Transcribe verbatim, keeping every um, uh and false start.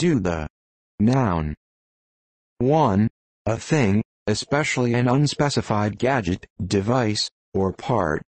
Do the. Noun. one. A thing, especially an unspecified gadget, device, or part.